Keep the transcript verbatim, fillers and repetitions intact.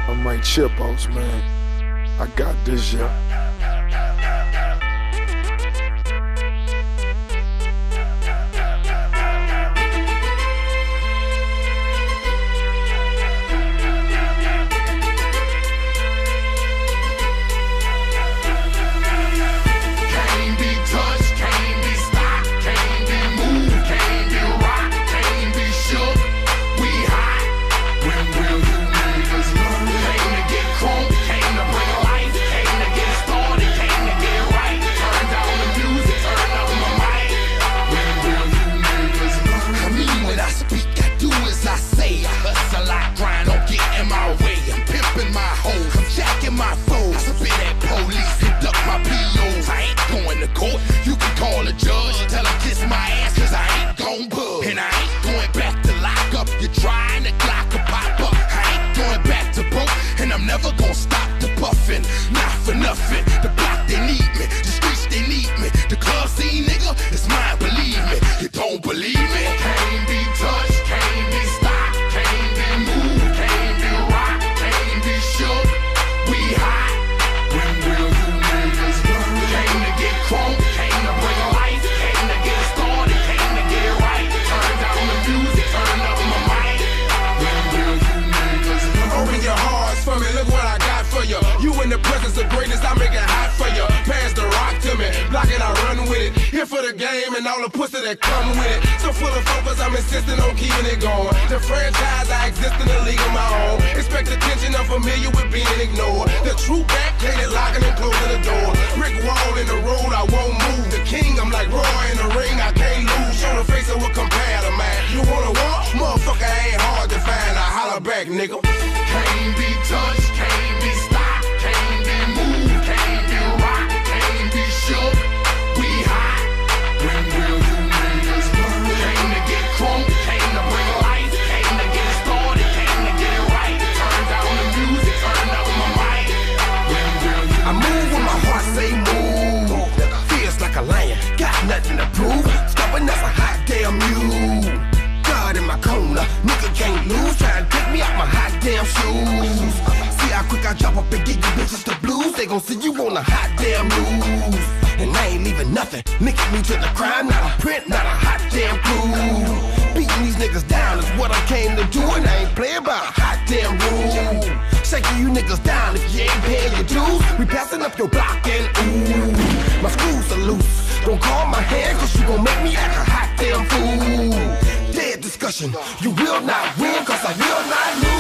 I'm Mike Chipos, man. I got this, yeah. You can call a judge, tell him kiss my ass, cause I ain't gon' bug. And I ain't going back to lock up. You're trying to Glock a pop up. I ain't going back to broke, and I'm never gon' stop the puffin'. Not for nothing. The block, they need me. The streets, they need me. The club scene, nigga, it's mine, believe me. You don't believe me? Can't be touched, can't be stopped, can't be moved, can't be rocked, can't be shook. We hot. When will you niggas learn? Came to get crunk, came to bring life, came to get started, came to get right. Turn down the music, turn up my mic. When will you niggas learn? Open your hearts for me, look what I got for you. You in the presence of greatness, I make it hot for you. Pass the rock to me, block it, I run with it. Here for the game and all the pussy that come with it. So full of focus, I'm insisting on keeping it going. The franchise, I exist in a league of my own. Expect attention, I'm familiar with being ignored. The true backdated, locking and closing the door. Brick wall in the road, I won't move. The king, I'm like Roy in the ring, I can't lose. Show the face of what compare to man. You wanna walk? Motherfucker ain't hard to find. I holler back, nigga. Can't be touched, can't be stopped, can't be moved, can't be rocked, can't be shook. We hot. When will you niggas learn? Came to get crunk, came to bring life, came to get started, came to get right. Turn down the music, turn up my mic. When will you I move when my heart say move. Feels like a lion, got nothing to prove. Stubborn as a hot damn mule. God in my corner, nigga can't lose. Try to take me out my hot damn shoes. See how quick I drop up and get you bitches the blues. They gon' see you on a hot damn news. And I ain't leaving nothing. Linking me to the crime, not a print, not a hot damn clue. Beating these niggas down is what I came to do, and I ain't playing by a hot damn rule. Shaking you niggas down if you ain't paying your dues. We passing up your block and ooh, my screws are loose. Don't call my hand, cause you gon' make me act a hot damn fool. Dead discussion, you will not win, cause I will not lose.